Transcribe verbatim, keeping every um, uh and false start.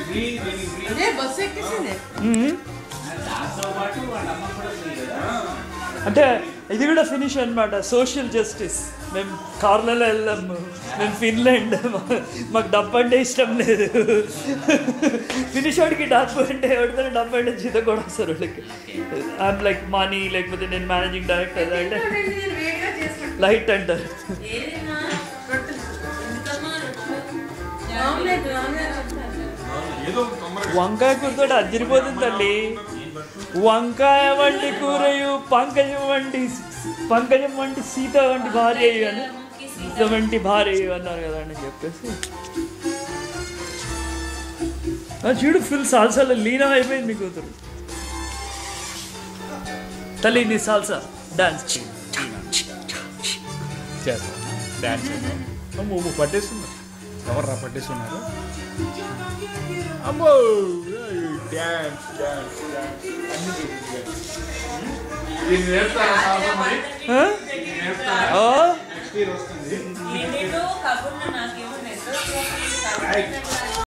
అంటే ఇది కూడా ఫినిష్ అనమాట. Social justice. మేము కార్లలో వెళ్ళాము, మేము ఫిన్లాండ్, మాకు డబ్బు అంటే ఇష్టం లేదు. ఫినిష్ వాడికి డబ్బు అంటే ఎవరితో డబ్బు అంటే జీత కూడా వస్తారు వాళ్ళకి. ఐఎమ్ లైక్ మనీ, లేకపోతే నేను మేనేజింగ్ డైరెక్టర్ అంటే లైట్ అంటారు. వంకాయ కూరతో అదిరిపోతుంది తల్లి. వంకాయ వంటి కూరయు పంకజం వంటి పంకజం వంటి సీత వంటి భార్య అని సీత వంటి భార్య అన్నారు కదా అని చెప్పేసి చూడు ఫుల్ సాల్సాలో లీనం అయిపోయింది మీ కూతురు. తల్లి నీ సాల్సా డాన్స్ చేస్తా. డాన్స్ నువ్వు పట్టేస్తున్నా. ఎవర్రా పట్టేస్తున్నారు? అమ్మో డాన్స్ డాన్స్ డాన్స్.